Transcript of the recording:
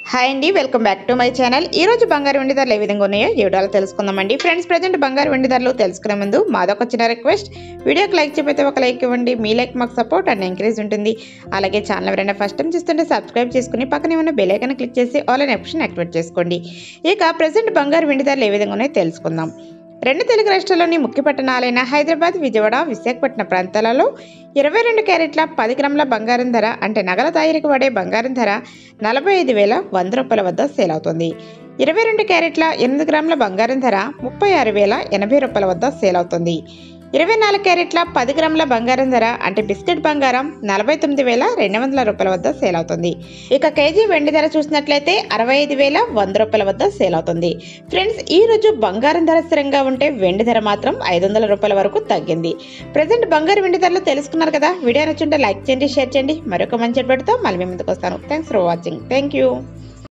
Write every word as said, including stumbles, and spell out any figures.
Hi అండి, welcome back to my channel. ఈ రోజు బంగారు వెండి ధరలు ఏ విధంగా ఉన్నాయో ఈ వీడియోలో తెలుసుకుందామండి. ఫ్రెండ్స్, ప్రజెంట్ బంగారు వెండి ధరలు తెలుసుకునే ముందు మాదొక చిన్న రిక్వెస్ట్, వీడియోకి లైక్ చెప్పితే ఒక లైక్ ఇవ్వండి. మీ లైక్ మాకు సపోర్ట్ అండ్ ఎంకరేజ్ ఉంటుంది. అలాగే ఛానల్ ఎవరైనా ఫస్ట్ టైం చూస్తుంటే సబ్స్క్రైబ్ చేసుకుని పక్కనే ఉన్న బెల్ ఐకాన్ క్లిక్ చేసి ఆల్ అనే ఆప్షన్ యాక్టివేట్ చేసుకోండి. ఇక ప్రజెంట్ బంగారు వెండి ధరలు ఏ విధంగా ఉన్నాయో తెలుసుకుందాం. రెండు తెలుగు రాష్ట్రాల్లోని ముఖ్య పట్టణాలైన హైదరాబాద్, విజయవాడ, విశాఖపట్నం ప్రాంతాలలో ఇరవై రెండు క్యారెట్ల పది గ్రాముల బంగారం ధర అంటే నగల తయారీకి వాడే బంగారం ధర నలభై ఐదు వేల వంద రూపాయల వద్ద సేల్ అవుతుంది. ఇరవై రెండు క్యారెట్ల ఎనిమిది గ్రాముల బంగారం ధర ముప్పై ఆరు వేల ఎనభై రూపాయల వద్ద సేల్ అవుతుంది. ఇరవై నాలుగు క్యారెట్ల పది గ్రాముల బంగారం ధర అంటే బిస్కెట్ బంగారం నలభై తొమ్మిది వేల రెండు వందల రూపాయల వద్ద సేల్ అవుతుంది. ఇక కేజీ వెండి ధర చూసినట్లయితే అరవై ఐదు వేల వంద రూపాయల వద్ద సేల్ అవుతుంది. ఫ్రెండ్స్, ఈ రోజు బంగారం ధర స్థిరంగా ఉంటే వెండి ధర మాత్రం ఐదు వందల రూపాయల వరకు తగ్గింది. ప్రజెంట్ బంగారు వెండి ధరలు తెలుసుకున్నారు కదా. వీడియో నచ్చుంటే లైక్ చేయండి, షేర్ చేయండి. మరొక మంచి వీడియోతో మళ్ళీ మీ ముందుకు వస్తాను. Thanks for watching. Thank you.